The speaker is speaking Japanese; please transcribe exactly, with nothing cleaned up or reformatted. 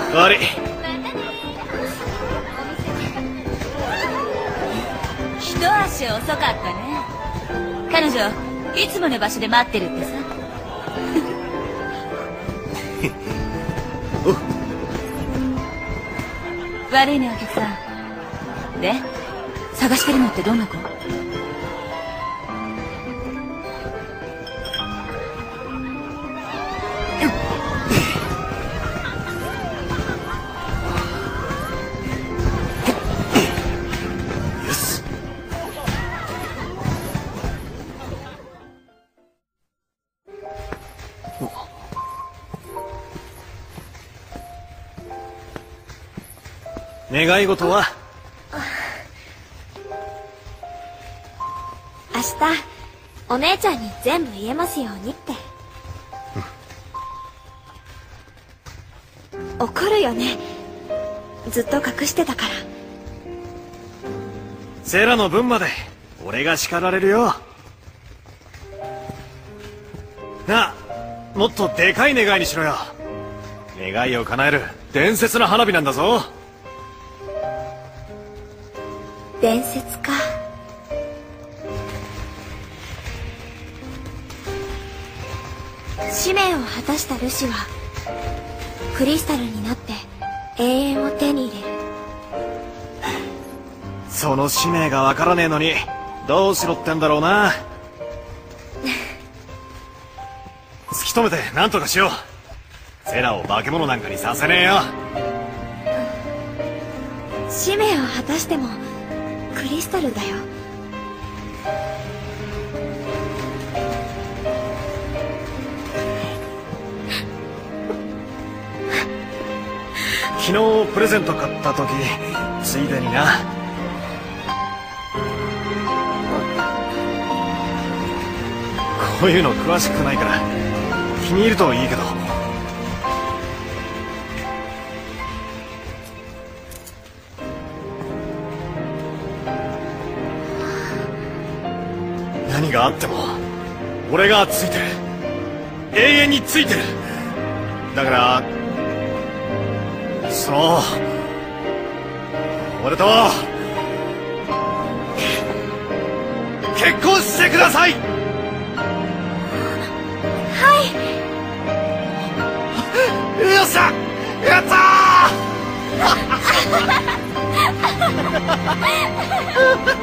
悪い。 一足遅かったね。彼女いつもの場所で待ってるってさ。悪いねお客さん。で探してるのってどんな子？ 願い事は？ 明日お姉ちゃんに全部言えますようにって。怒るよね、ずっと隠してたから。 セラの分まで俺が叱られるよ。なあ、もっとでかい願いにしろよ。願いを叶える伝説の花火なんだぞ。 伝説か。使命を果たしたルシはクリスタルになって永遠を手に入れる。 その使命がわからねえのにどうしろってんだろうな。突き止めて何とかしよう。セラを化け物なんかにさせねえよ。 使命を果たしてもクリスタルだよ。 昨日プレゼント買った時ついでにな。こういうの詳しくないから気に入るといいけど。何があっても俺がついてる。永遠についてる。だからその俺と結婚してください。 はい。 よっしゃ、やったー